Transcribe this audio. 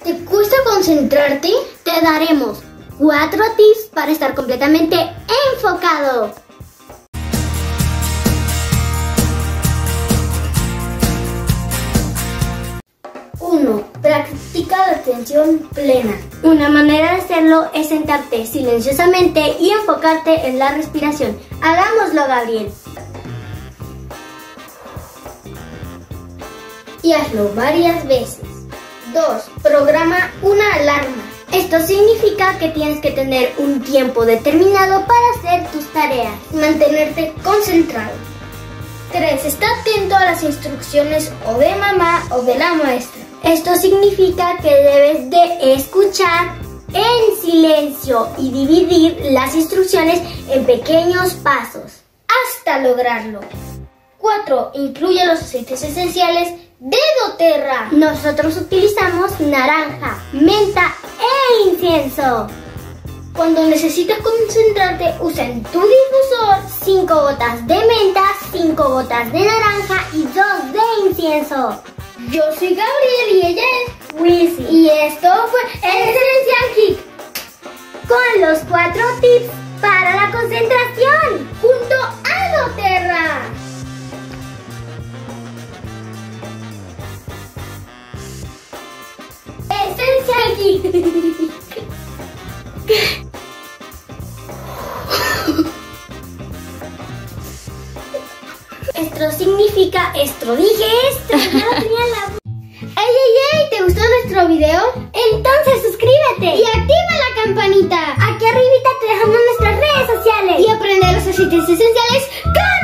¿Te cuesta concentrarte? Te daremos 4 tips para estar completamente enfocado. 1. Practica la atención plena. Una manera de hacerlo es sentarte silenciosamente y enfocarte en la respiración. Hagámoslo, Gabriel. Y hazlo varias veces. 2. Programa una alarma. Esto significa que tienes que tener un tiempo determinado para hacer tus tareas. Mantenerte concentrado. 3. Está atento a las instrucciones o de mamá o de la maestra. Esto significa que debes de escuchar en silencio y dividir las instrucciones en pequeños pasos hasta lograrlo. 4. Incluye los aceites esenciales de doTERRA. Nosotros utilizamos naranja, menta e incienso. Cuando necesitas concentrarte, usa en tu difusor 5 gotas de menta, 5 gotas de naranja y 2 de incienso. Yo soy Gabriel y ella es Wilsy. Y esto fue Essential Kick con los 4 tips para la concentración junto a doTERRA. Essential Kick. Esto significa esto. Dije esto. ¡Ey! ¿Te gustó nuestro video? Entonces suscríbete y activa la campanita. Aquí arribita te dejamos nuestras redes sociales y aprende los aceites esenciales.